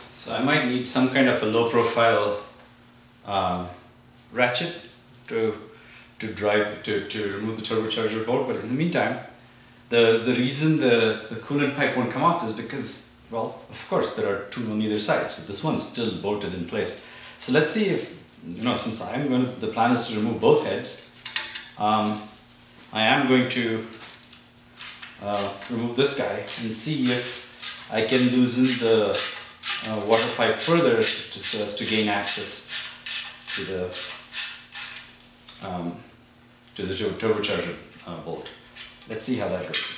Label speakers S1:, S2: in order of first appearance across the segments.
S1: So I might need some kind of a low profile ratchet to remove the turbocharger bolt, but in the meantime, the reason the coolant pipe won't come off is because, well, of course there are two on either side, so this one's still bolted in place. So let's see if, since the plan is to remove both heads, I am going to remove this guy and see if I can loosen the water pipe further so as to gain access to the turbocharger bolt. Let's see how that goes.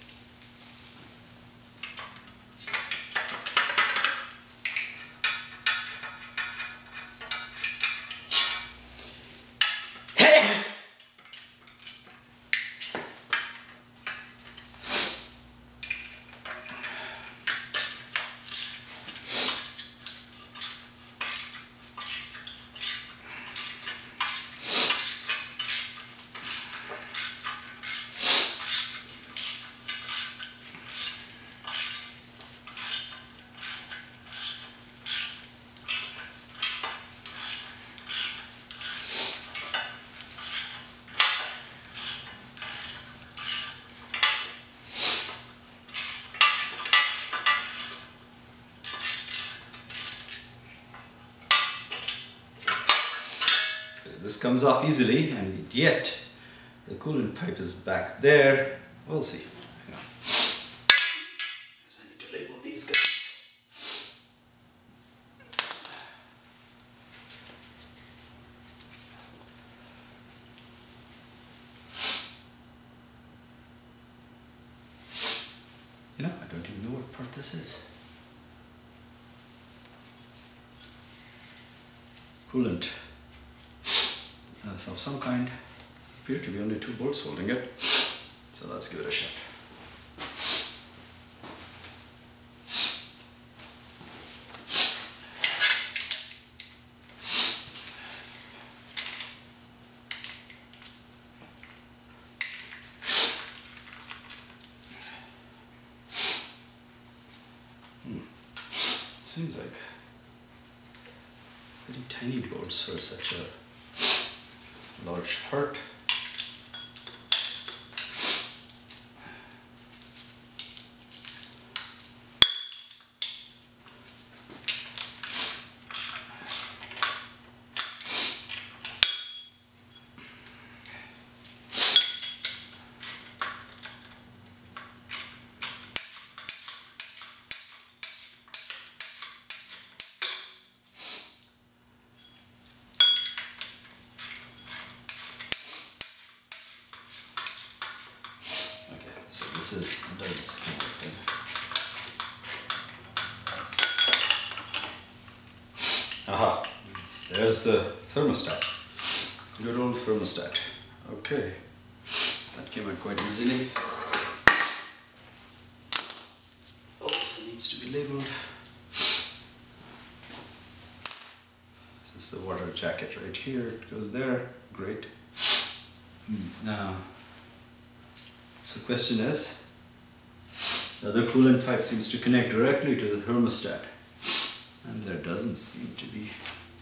S1: This comes off easily, and yet the coolant pipe is back there. We'll see. So I need to label these guys. I don't even know what part this is. Coolant. Of some kind. Appear to be only two bolts holding it. So let's give it a shot. Seems like very tiny bolts for such a large part. Aha, there's the thermostat. Good old thermostat. Okay, that came out quite easily. Also needs to be labeled. This is the water jacket right here. It goes there. Great. Now, so the question is, the other coolant pipe seems to connect directly to the thermostat, and there doesn't seem to be.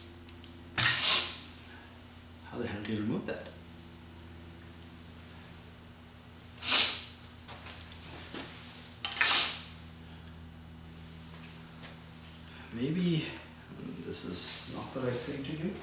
S1: How the hell do you remove that? Maybe this is not the right thing to do.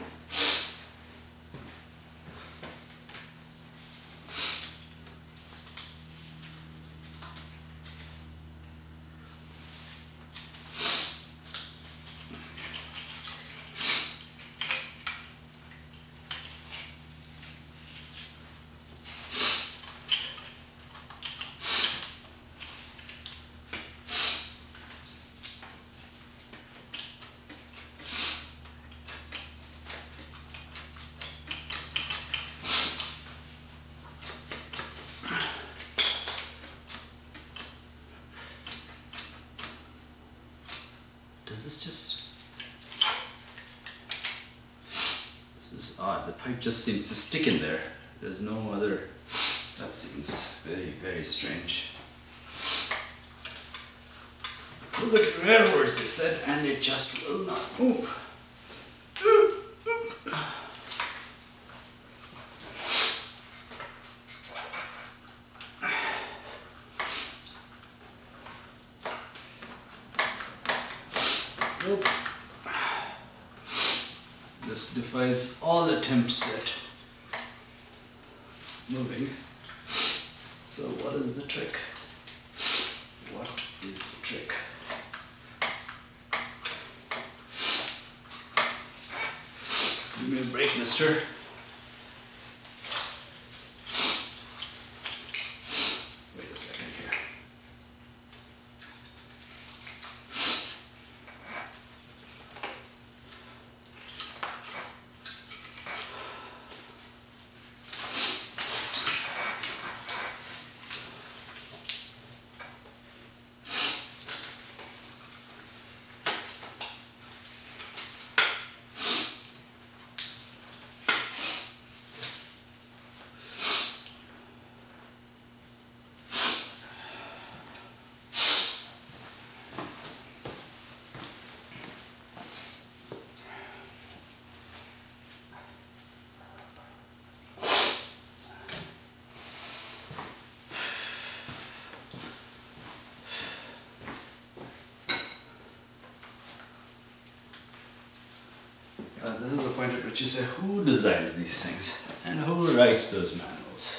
S1: Does this just... This is odd. The pipe just seems to stick in there. There's no other... That seems very, very strange. Pull bit rearwards, they said, and it just will not move. Nope. This defies all attempts at moving. So what is the trick? What is the trick? Give me a break, mister. Wait a second here. This is the point at which you say, who designs these things? And who writes those manuals?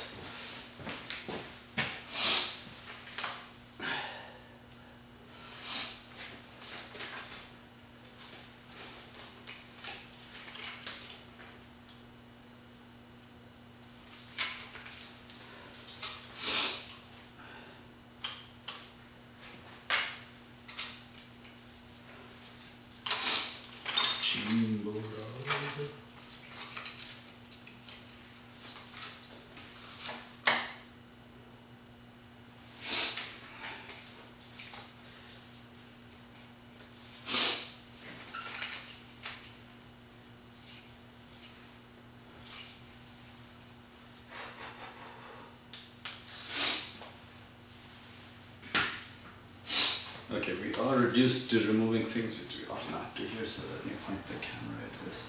S1: Okay, we are reduced to removing things which we ought not to here, so let me point the camera at this.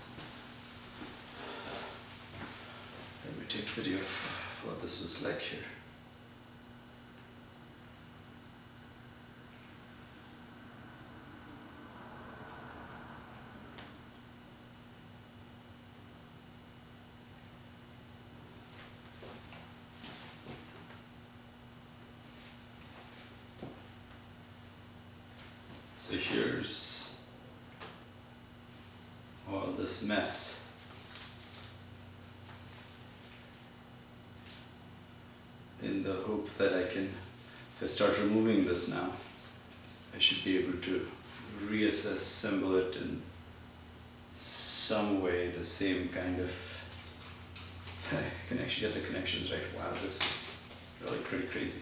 S1: Let me take video of what this was like here. So here's all this mess. In the hope that I can, if I start removing this now, I should be able to reassemble it in some way, the same kind of, I can actually get the connections right. Wow, this is really pretty crazy.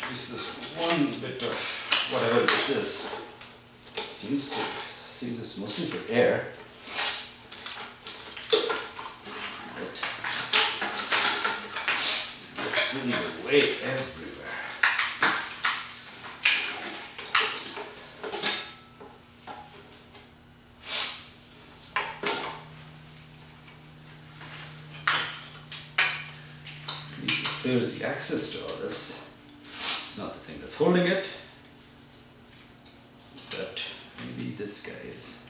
S1: Use this one bit of whatever this is. Seems it's mostly for air. But it's getting the weight everywhere. At least it clears the access to all this. It's not the thing that's holding it, but maybe this guy is.